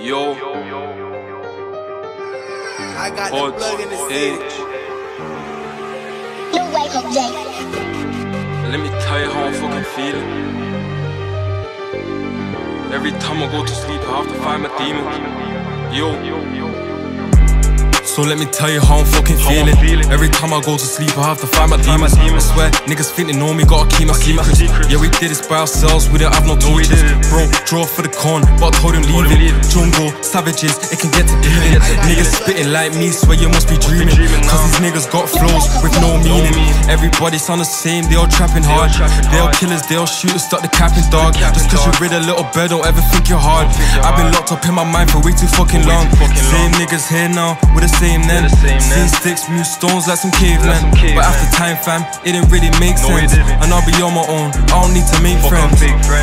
Yo, I got the plug in the city. Let me tell you how I'm fucking feeling. Every time I go to sleep, I have to find my demon. Yo. So let me tell you how I'm fucking feeling. Every time I go to sleep, I have to find my demons. I swear, niggas think they know me, gotta keep my secrets. Yeah, we did this by ourselves, we didn't have no teachers. Bro, draw for the con, but I told him leave it. Jungle, savages, it can get to dealing. Niggas spitting like me, swear you must be dreaming. Cause these niggas got flows with no meaning. Everybody sound the same, they all trapping hard. They all killers, they all shooters, start the capping dog. Just cause you read a little bird, don't ever think you're hard. I've been locked up in my mind for way too fucking long. Same niggas here now, with the same then. Seen sticks, move stones like some cavemen. But after time, fam, it didn't really make sense. And I'll be on my own, I don't need to make friends.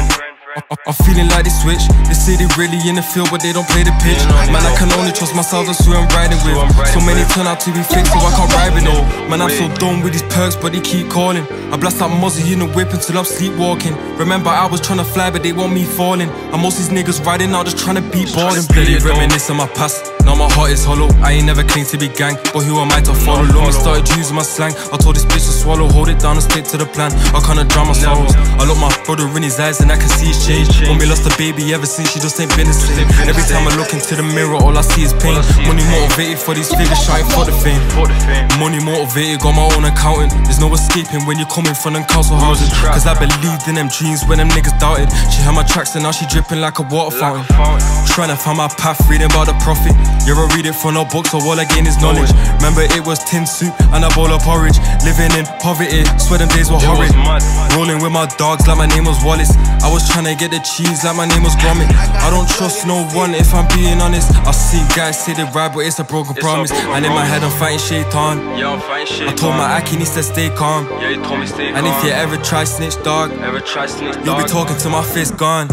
I'm feeling like they switch. They say they really in the field, but they don't play the pitch. Man, I can only trust myself, that's who I'm riding with. So many turn out to be fake, so I can't ride with them. Man, I'm so done with these perks, but they keep calling. I blast out Mozzie in the whip until I'm sleepwalking. Remember, I was trying to fly, but they want me falling. And most these niggas riding out just trying to beat boarding. Steady reminiscing my past, now my heart is hollow. I ain't never claimed to be gang, but who am I to follow? Long started using my slang, I told this bitch to swallow. Hold it down and stick to the plan, I can't drown my sorrows. I look my brother in his eyes and I can see his change. When we lost a baby, ever since she just ain't been the same. Every time I look into the mirror, all I see is pain. Money motivated for these figures, shine for the fame. Money motivated, got my own accountant. There's no escaping when you're coming from them council houses. Cause I believed in them dreams when them niggas doubted. She had my tracks and now she dripping like a water fountain. Trying to find my path, reading about the prophet. You ever read it from no book, so all I gain is knowledge. Remember it was tin soup and a bowl of porridge. Living in poverty, swear them days were horrid. Rolling with my dogs like my name was Wallace. I was trying to get the cheese like my name was Gromit. I don't trust no one if I'm being honest. I see guys say they ride, but it's a broken promise. And in my head I'm fighting Shaitan. I told my Aki needs to stay calm. And if you ever try snitch, dog, you'll be talking to my fist gone.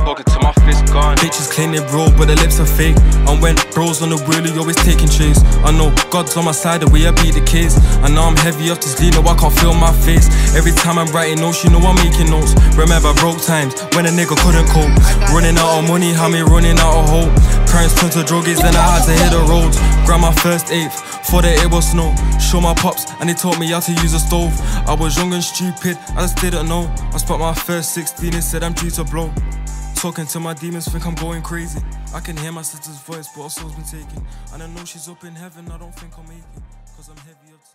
Bitches claim they real, but their lips are fake. And when bros on the wheel, you always taking chase. I know God's on my side, the way I beat the case. I know I'm heavy off this lead, no I can't feel my face. Every time I'm writing notes, you know I'm making notes. Remember broke times, when a nigga couldn't cope. Running out of money, how me running out of hope. Parents turned to druggies, then I had to hit the roads. Grab my first eighth, for the it was snow. Show my pops, and they taught me how to use a stove. I was young and stupid, I just didn't know. I spent my first 16 and said I'm due to blow. Talking to my demons, think I'm going crazy. I can hear my sister's voice, but her soul's been taken. And I know she's up in heaven, I don't think I'll make it. Cause I'm heavy up to